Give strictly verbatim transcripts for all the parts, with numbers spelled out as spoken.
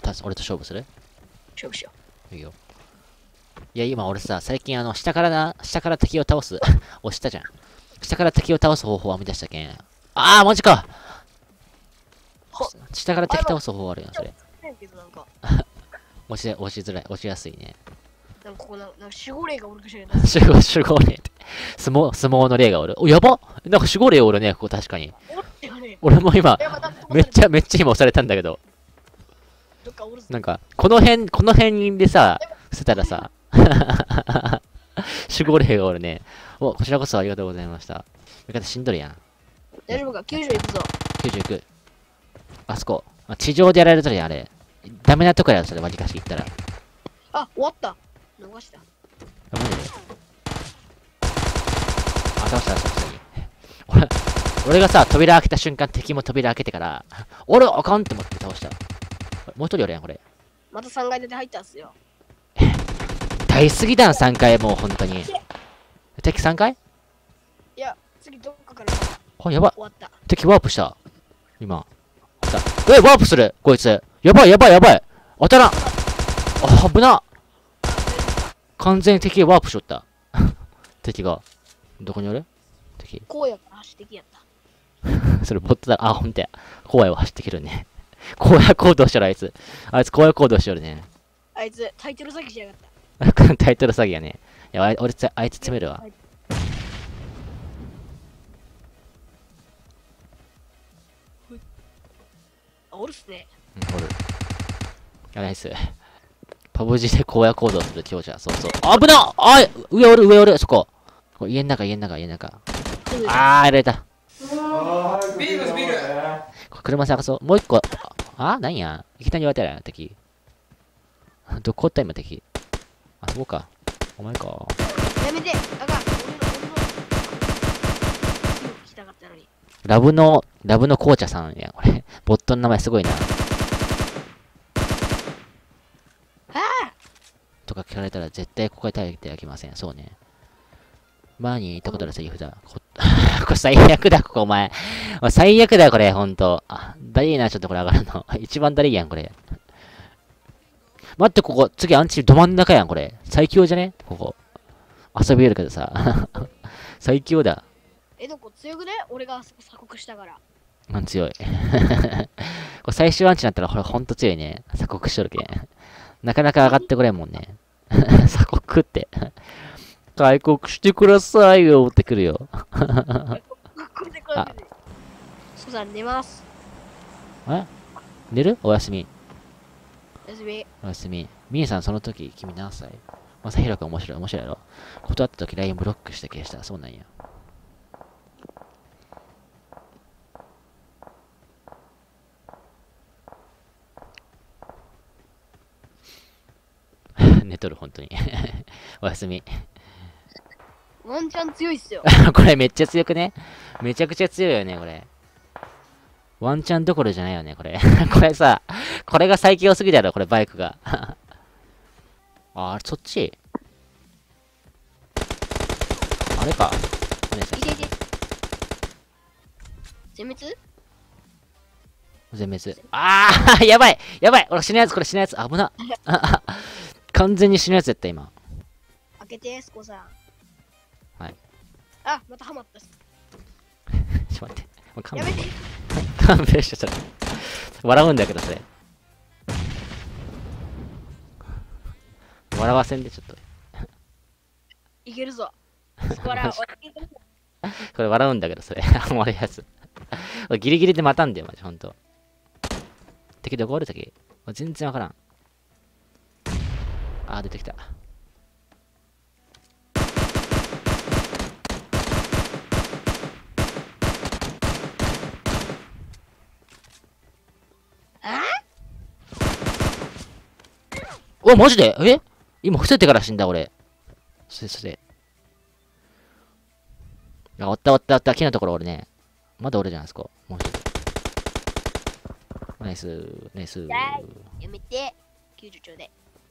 た俺と勝負する？ 勝負しよいいよ。いや、今俺さ、最近あの、下からな、下から敵を倒す。押したじゃん。下から敵を倒す方法を編み出したけん。あー、マジか。下から敵倒す方法あるやん、それ。押し、押しづらい、押しやすいね。 なんかここな、なんか守護霊がおるかしらない。 守護、守護霊って。相撲、相撲の霊がおる。お、やばなんか守護霊おるね、ここ確かに。俺も今、めっちゃ、めっちゃ今押されたんだけど。なんか、この辺、この辺でさ、捨てたらさ、守護霊がおるね。お、こちらこそありがとうございました。味方死んどるやん。 大丈夫か？きゅうじゅういくぞ。 きゅうじゅういく。あそこ。地上でやられとるやん、あれ。ダメなとこやろ、それ、わりかし言ったら。 あ、終わった。逃した。 あ、マジで。あ、倒した、倒した、俺、俺がさ、扉開けた瞬間、敵も扉開けてから、俺、あかんって思って倒した。もう一人おるやん、これ。 またさんがい建て入ったんすよ。 大すぎだん、さんかい、もう、本当に。敵さんかい？ いや、次どっかから。 あ、やばい。 終わった。 敵ワープした。今。え、ワープするこいつ。やばい、やばい、やばい。当たらん。あ、危な。完全に敵ワープしとった。敵が。どこにおる敵。 荒野から走ってきやった。 それボットだ。あ、ほんとや。荒野を走ってきるね。荒野行動しとるあいつ。あいつ荒野行動しとるね。 あいつタイトル詐欺しやがった。 タイトル詐欺やね。いや、俺つ、あいつ詰めるわ。 あ、おるっすね。 うん、おる。や、ナイス。パブジで荒野行動する強者。そうそう。危なあい上おる、上おる、そこ。こ家の中、家の中、家の中。あー、やられた。 ビールですビール。 車探そう。もう一個。あ、なんや。北に言われたら敵。どこおった今敵。あ、そこか。お前か。 やめて。あかん。俺の、俺の。来たかったのに。 ラブの、ラブの紅茶さんやん、これ。ボットの名前すごいな。とか聞かれたら絶対ここで耐えてはいけません。そうね。前に言ったことあるセリフだ。ここれ最悪だ、ここお前。お前最悪だよ、これ、ほんと。あ、だりーな、ちょっとこれ上がるの。一番だりーやん、これ。待って、ここ、次アンチど真ん中やん、これ。最強じゃねここ。遊びよるけどさ。最強だ。 え、でもこ強くね俺が鎖国したから。 うん、強い。これ最終アンチになったら、これほんと強いね。鎖国しとるけん。なかなか上がってこれんもんね。鎖国って。開国してくださいよってくるよ。あ、 そうだ、寝ます。 え寝るおやすみ。 おやすみ。 おやすみ。みえさん、その時、君何歳？まさひろくん面白い、面白いやろ。断った時 ライン ブロックして消した。そうなんや。寝とる、ほんとに。おやすみ。 ワンチャン強いっすよ。 これめっちゃ強くね。めちゃくちゃ強いよね、これ。ワンチャンどころじゃないよね、これ。これさ、これが最強すぎだろ、これ、バイクが。あ、あれ、そっちあれか。 いていて。全滅全滅。あーやばいやばい俺死ぬやつ、これ死ぬやつ。危な。完全に死ぬやつやった、今。 開けて、スコさん。 はい。 あ、またハマった。 ちょっと待って。勘やめて。 勘弁して、それ。笑うんだけど、それ。笑わせんで、ちょっと。 いけるぞ。スコラ、 これ笑うんだけど、それ。あんまりやつ。ギリギリで待たんだよ、マジ、ほんと。敵どこおる敵全然わからん。あー、出てきた。お、マジでえ今、伏せてから死んだ、俺。それそれ。あ、おったおったおった。木のところ俺ね。まだ俺じゃないですか。もう一人。ナイス、ナイス。 やめて。きゅうじゅうちょうで。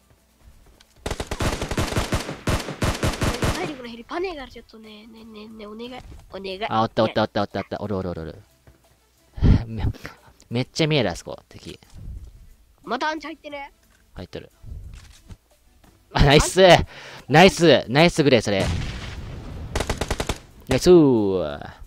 体力の減りパネがちょっとね、ねねね、お願い。お願い。 あ、おったおったおったおったおった。おるおるおるおる。めめっちゃ見える、あそこ、敵。 またアンチ入ってね。 入っとる。あ、ナイスナイスナイスグレー、それ。ナイスー